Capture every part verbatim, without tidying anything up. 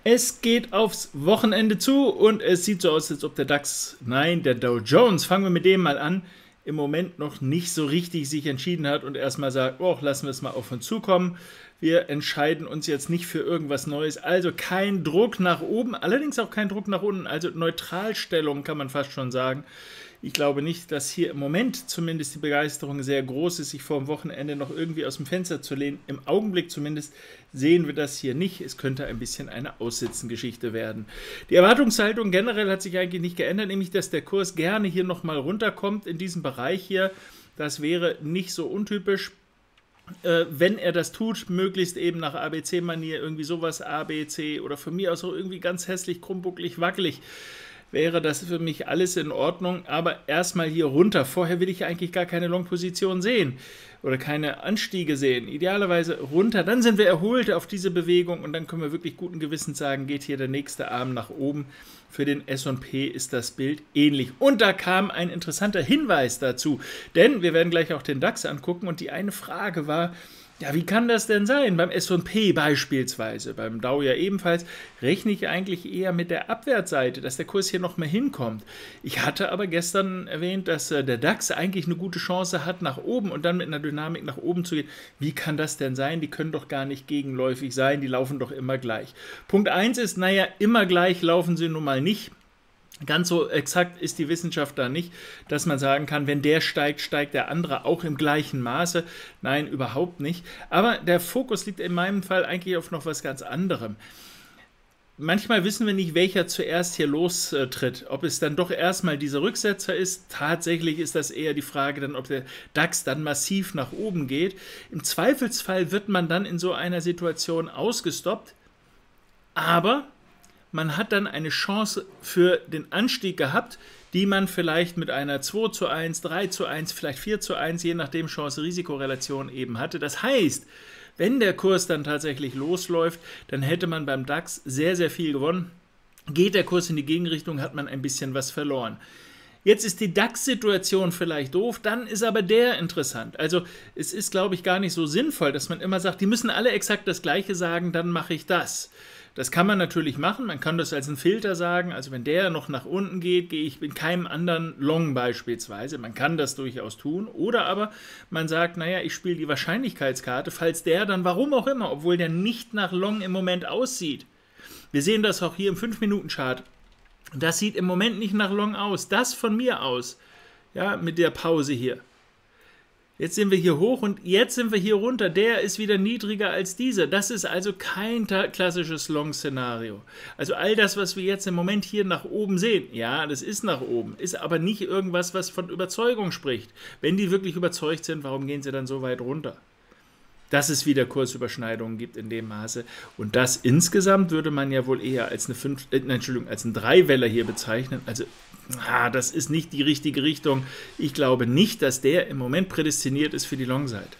Es geht aufs Wochenende zu und es sieht so aus, als ob der DAX, nein, der Dow Jones, fangen wir mit dem mal an, im Moment noch nicht so richtig sich entschieden hat und erstmal sagt, oh, lassen wir es mal auf uns zukommen. Wir entscheiden uns jetzt nicht für irgendwas Neues, also kein Druck nach oben, allerdings auch kein Druck nach unten, also Neutralstellung kann man fast schon sagen. Ich glaube nicht, dass hier im Moment zumindest die Begeisterung sehr groß ist, sich vor dem Wochenende noch irgendwie aus dem Fenster zu lehnen. Im Augenblick zumindest sehen wir das hier nicht. Es könnte ein bisschen eine Aussitzengeschichte werden. Die Erwartungshaltung generell hat sich eigentlich nicht geändert, nämlich dass der Kurs gerne hier nochmal runterkommt in diesem Bereich hier. Das wäre nicht so untypisch. Äh, wenn er das tut, möglichst eben nach A B C-Manier, irgendwie sowas A, B, C oder von mir aus auch irgendwie ganz hässlich, krummbucklig, wackelig, wäre das für mich alles in Ordnung, aber erstmal hier runter. Vorher will ich eigentlich gar keine Long-Position sehen oder keine Anstiege sehen. Idealerweise runter, dann sind wir erholt auf diese Bewegung und dann können wir wirklich guten Gewissens sagen, geht hier der nächste Arm nach oben. Für den S und P ist das Bild ähnlich. Und da kam ein interessanter Hinweis dazu, denn wir werden gleich auch den DAX angucken und die eine Frage war, ja, wie kann das denn sein? Beim S und P beispielsweise, beim Dow ja ebenfalls, rechne ich eigentlich eher mit der Abwärtsseite, dass der Kurs hier noch mehr hinkommt. Ich hatte aber gestern erwähnt, dass äh, der DAX eigentlich eine gute Chance hat, nach oben und dann mit einer Dynamik nach oben zu gehen. Wie kann das denn sein? Die können doch gar nicht gegenläufig sein, die laufen doch immer gleich. Punkt eins ist, naja, immer gleich laufen sie nun mal nicht. Ganz so exakt ist die Wissenschaft da nicht, dass man sagen kann, wenn der steigt, steigt der andere auch im gleichen Maße. Nein, überhaupt nicht. Aber der Fokus liegt in meinem Fall eigentlich auf noch was ganz anderem. Manchmal wissen wir nicht, welcher zuerst hier lostritt. Ob es dann doch erstmal dieser Rücksetzer ist. Tatsächlich ist das eher die Frage, dann, ob der DAX dann massiv nach oben geht. Im Zweifelsfall wird man dann in so einer Situation ausgestoppt. Aber man hat dann eine Chance für den Anstieg gehabt, die man vielleicht mit einer zwei zu eins, drei zu eins, vielleicht vier zu eins, je nachdem Chance-Risiko-Relation eben hatte. Das heißt, wenn der Kurs dann tatsächlich losläuft, dann hätte man beim DAX sehr, sehr viel gewonnen. Geht der Kurs in die Gegenrichtung, hat man ein bisschen was verloren. Jetzt ist die DAX-Situation vielleicht doof, dann ist aber der interessant. Also es ist, glaube ich, gar nicht so sinnvoll, dass man immer sagt, die müssen alle exakt das Gleiche sagen, dann mache ich das. Das kann man natürlich machen, man kann das als einen Filter sagen, also wenn der noch nach unten geht, gehe ich in keinem anderen Long beispielsweise, man kann das durchaus tun, oder aber man sagt, naja, ich spiele die Wahrscheinlichkeitskarte, falls der dann, warum auch immer, obwohl der nicht nach Long im Moment aussieht. Wir sehen das auch hier im fünf Minuten Chart, das sieht im Moment nicht nach Long aus, das von mir aus, ja, mit der Pause hier. Jetzt sind wir hier hoch und jetzt sind wir hier runter. Der ist wieder niedriger als dieser. Das ist also kein klassisches Long-Szenario. Also all das, was wir jetzt im Moment hier nach oben sehen, ja, das ist nach oben, ist aber nicht irgendwas, was von Überzeugung spricht. Wenn die wirklich überzeugt sind, warum gehen sie dann so weit runter? Dass es wieder Kursüberschneidungen gibt in dem Maße. Und das insgesamt würde man ja wohl eher als eine fünf, äh, Entschuldigung, als einen Dreiweller hier bezeichnen. Also ah, das ist nicht die richtige Richtung. Ich glaube nicht, dass der im Moment prädestiniert ist für die Long-Seite.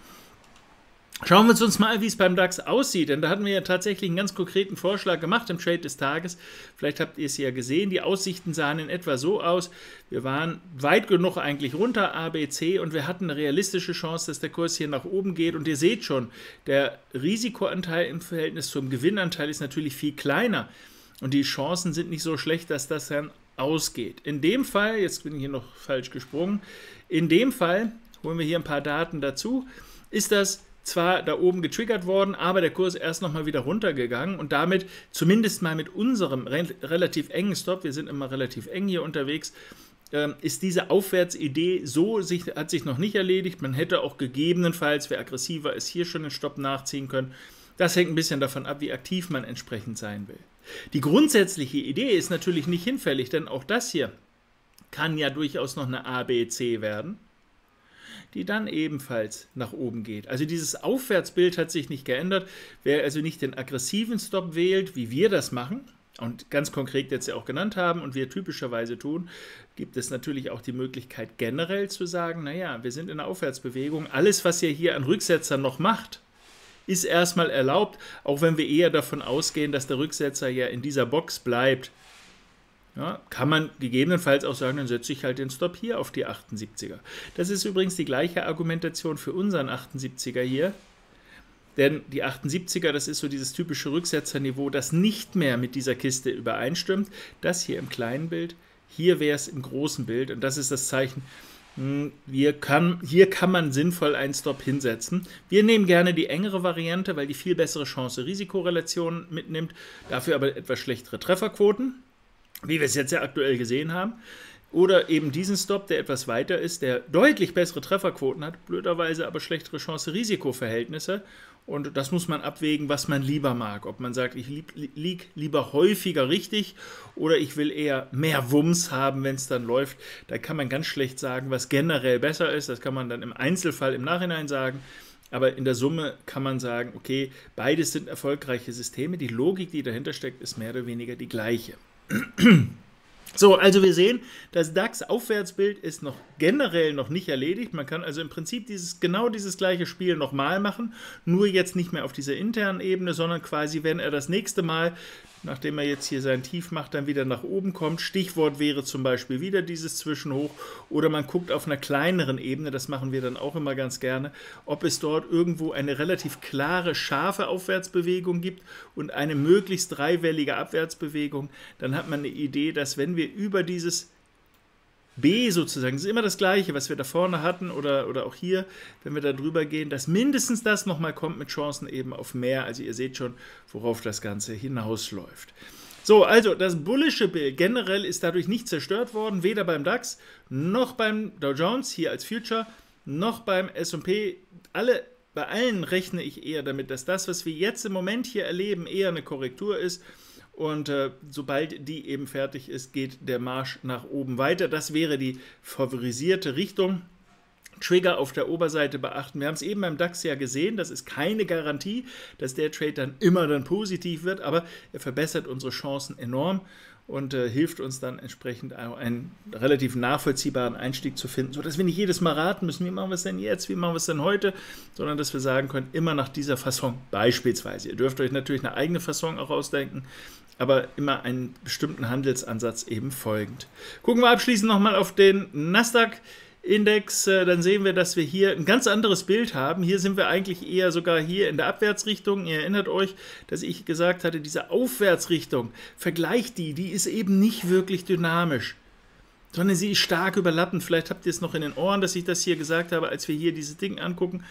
Schauen wir uns mal, wie es beim DAX aussieht, denn da hatten wir ja tatsächlich einen ganz konkreten Vorschlag gemacht im Trade des Tages. Vielleicht habt ihr es ja gesehen, die Aussichten sahen in etwa so aus, wir waren weit genug eigentlich runter, A, B, C, und wir hatten eine realistische Chance, dass der Kurs hier nach oben geht und ihr seht schon, der Risikoanteil im Verhältnis zum Gewinnanteil ist natürlich viel kleiner und die Chancen sind nicht so schlecht, dass das dann ausgeht. In dem Fall, jetzt bin ich hier noch falsch gesprungen, in dem Fall, holen wir hier ein paar Daten dazu, ist das zwar da oben getriggert worden, aber der Kurs erst nochmal wieder runtergegangen und damit zumindest mal mit unserem re relativ engen Stop, wir sind immer relativ eng hier unterwegs, äh, ist diese Aufwärtsidee so, sich, hat sich noch nicht erledigt. Man hätte auch gegebenenfalls, wer aggressiver ist, hier schon den Stopp nachziehen können. Das hängt ein bisschen davon ab, wie aktiv man entsprechend sein will. Die grundsätzliche Idee ist natürlich nicht hinfällig, denn auch das hier kann ja durchaus noch eine A, B, C werden, die dann ebenfalls nach oben geht. Also dieses Aufwärtsbild hat sich nicht geändert. Wer also nicht den aggressiven Stop wählt, wie wir das machen, und ganz konkret jetzt ja auch genannt haben und wir typischerweise tun, gibt es natürlich auch die Möglichkeit generell zu sagen, naja, wir sind in einer Aufwärtsbewegung, alles, was ihr hier an Rücksetzern noch macht, ist erstmal erlaubt, auch wenn wir eher davon ausgehen, dass der Rücksetzer ja in dieser Box bleibt. Ja, kann man gegebenenfalls auch sagen, dann setze ich halt den Stop hier auf die achtundsiebziger. Das ist übrigens die gleiche Argumentation für unseren achtundsiebziger hier. denn die achtundsiebziger, das ist so dieses typische Rücksetzerniveau, das nicht mehr mit dieser Kiste übereinstimmt. Das hier im kleinen Bild, hier wäre es im großen Bild und das ist das Zeichen, hier kann, hier kann man sinnvoll einen Stop hinsetzen. Wir nehmen gerne die engere Variante, weil die viel bessere Chance-Risiko-Relation mitnimmt, dafür aber etwas schlechtere Trefferquoten, wie wir es jetzt ja aktuell gesehen haben. Oder eben diesen Stop, der etwas weiter ist, der deutlich bessere Trefferquoten hat, blöderweise aber schlechtere Chance-Risiko-Verhältnisse. Und das muss man abwägen, was man lieber mag. Ob man sagt, ich liege lieber häufiger richtig oder ich will eher mehr Wumms haben, wenn es dann läuft. Da kann man ganz schlecht sagen, was generell besser ist. Das kann man dann im Einzelfall im Nachhinein sagen. Aber in der Summe kann man sagen, okay, beides sind erfolgreiche Systeme. Die Logik, die dahinter steckt, ist mehr oder weniger die gleiche. So, also wir sehen, das DAX-Aufwärtsbild ist noch generell noch nicht erledigt. Man kann also im Prinzip dieses, genau dieses gleiche Spiel nochmal machen, nur jetzt nicht mehr auf dieser internen Ebene, sondern quasi, wenn er das nächste Mal, nachdem er jetzt hier sein Tief macht, dann wieder nach oben kommt. Stichwort wäre zum Beispiel wieder dieses Zwischenhoch oder man guckt auf einer kleineren Ebene, das machen wir dann auch immer ganz gerne, ob es dort irgendwo eine relativ klare, scharfe Aufwärtsbewegung gibt und eine möglichst dreiwellige Abwärtsbewegung. Dann hat man eine Idee, dass wenn wir über dieses B sozusagen, das ist immer das Gleiche, was wir da vorne hatten oder, oder auch hier, wenn wir da drüber gehen, dass mindestens das nochmal kommt mit Chancen eben auf mehr. Also ihr seht schon, worauf das Ganze hinausläuft. So, also das bullische Bild generell ist dadurch nicht zerstört worden, weder beim DAX, noch beim Dow Jones, hier als Future, noch beim S und P. Alle, bei allen rechne ich eher damit, dass das, was wir jetzt im Moment hier erleben, eher eine Korrektur ist. Und äh, sobald die eben fertig ist, geht der Marsch nach oben weiter. Das wäre die favorisierte Richtung. Trigger auf der Oberseite beachten. Wir haben es eben beim DAX ja gesehen, das ist keine Garantie, dass der Trade dann immer dann positiv wird, aber er verbessert unsere Chancen enorm und äh, hilft uns dann entsprechend einen relativ nachvollziehbaren Einstieg zu finden, sodass wir nicht jedes Mal raten müssen, wie machen wir es denn jetzt, wie machen wir es denn heute, sondern dass wir sagen können, immer nach dieser Fasson beispielsweise. Ihr dürft euch natürlich eine eigene Fasson auch ausdenken, aber immer einen bestimmten Handelsansatz eben folgend. Gucken wir abschließend nochmal auf den Nasdaq-Index, dann sehen wir, dass wir hier ein ganz anderes Bild haben. Hier sind wir eigentlich eher sogar hier in der Abwärtsrichtung. Ihr erinnert euch, dass ich gesagt hatte, diese Aufwärtsrichtung, vergleicht die, die ist eben nicht wirklich dynamisch, sondern sie ist stark überlappend. Vielleicht habt ihr es noch in den Ohren, dass ich das hier gesagt habe, als wir hier dieses Ding angucken.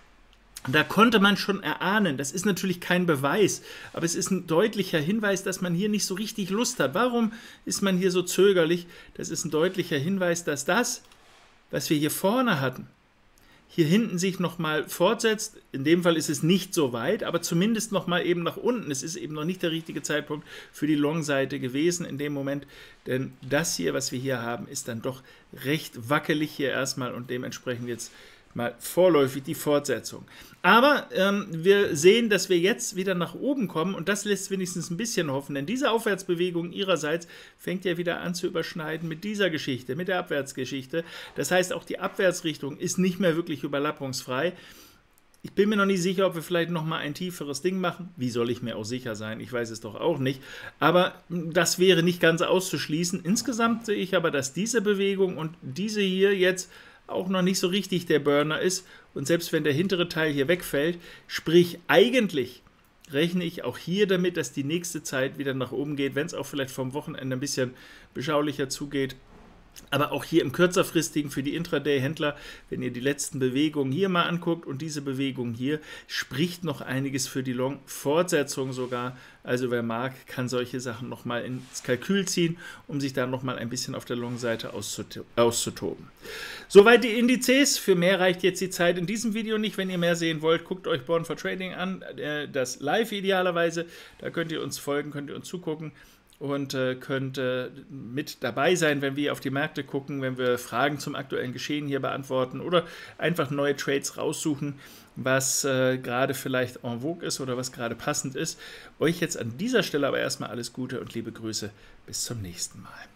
Da konnte man schon erahnen, das ist natürlich kein Beweis, aber es ist ein deutlicher Hinweis, dass man hier nicht so richtig Lust hat. Warum ist man hier so zögerlich? Das ist ein deutlicher Hinweis, dass das, was wir hier vorne hatten, hier hinten sich nochmal fortsetzt. In dem Fall ist es nicht so weit, aber zumindest nochmal eben nach unten. Es ist eben noch nicht der richtige Zeitpunkt für die Long-Seite gewesen in dem Moment, denn das hier, was wir hier haben, ist dann doch recht wackelig hier erstmal und dementsprechend jetzt mal vorläufig die Fortsetzung. Aber ähm, wir sehen, dass wir jetzt wieder nach oben kommen und das lässt wenigstens ein bisschen hoffen, denn diese Aufwärtsbewegung ihrerseits fängt ja wieder an zu überschneiden mit dieser Geschichte, mit der Abwärtsgeschichte. Das heißt, auch die Abwärtsrichtung ist nicht mehr wirklich überlappungsfrei. Ich bin mir noch nicht sicher, ob wir vielleicht noch mal ein tieferes Ding machen. Wie soll ich mir auch sicher sein? Ich weiß es doch auch nicht. Aber das wäre nicht ganz auszuschließen. Insgesamt sehe ich aber, dass diese Bewegung und diese hier jetzt auch noch nicht so richtig der Burner ist und selbst wenn der hintere Teil hier wegfällt, sprich eigentlich rechne ich auch hier damit, dass die nächste Zeit wieder nach oben geht, wenn es auch vielleicht vom Wochenende ein bisschen beschaulicher zugeht. Aber auch hier im kürzerfristigen für die Intraday-Händler, wenn ihr die letzten Bewegungen hier mal anguckt und diese Bewegung hier, spricht noch einiges für die Long-Fortsetzung sogar. Also wer mag, kann solche Sachen nochmal ins Kalkül ziehen, um sich da nochmal ein bisschen auf der Long-Seite auszutoben. Soweit die Indizes. Für mehr reicht jetzt die Zeit in diesem Video nicht. Wenn ihr mehr sehen wollt, guckt euch Born for Trading an, das live idealerweise. Da könnt ihr uns folgen, könnt ihr uns zugucken. Und äh, könnt äh, mit dabei sein, wenn wir auf die Märkte gucken, wenn wir Fragen zum aktuellen Geschehen hier beantworten oder einfach neue Trades raussuchen, was äh, gerade vielleicht en vogue ist oder was gerade passend ist. Euch jetzt an dieser Stelle aber erstmal alles Gute und liebe Grüße. Bis zum nächsten Mal.